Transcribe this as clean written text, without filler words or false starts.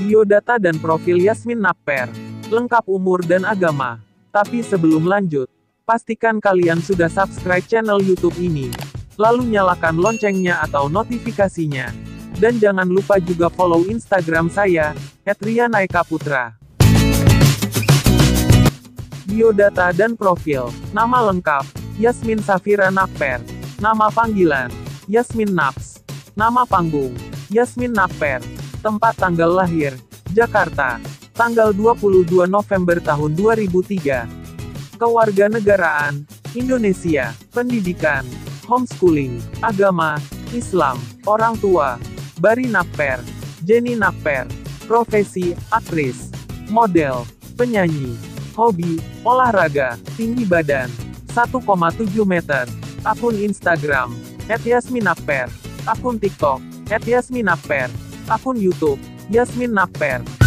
biodata dan profil Yasmin Napper, lengkap umur dan agama. Tapi sebelum lanjut, pastikan kalian sudah subscribe channel YouTube ini, lalu nyalakan loncengnya atau notifikasinya. Dan jangan lupa juga follow Instagram saya, @rianaekaputra. Biodata dan profil. Nama lengkap, Yasmin Safira Napper. Nama panggilan, Yasmin Naps. Nama panggung, Yasmin Napper. Tempat tanggal lahir, Jakarta. Tanggal 22 November tahun 2003. Kewarganegaraan, Indonesia. Pendidikan, homeschooling. Agama, Islam. Orang tua, Bari Napper, Jenny Napper. Profesi, aktris, model, penyanyi. Hobi, olahraga. Tinggi badan, 1,7 meter. Akun Instagram, @yasminapper. Akun TikTok, @yasminapper. Akun YouTube, Yasmin Napper.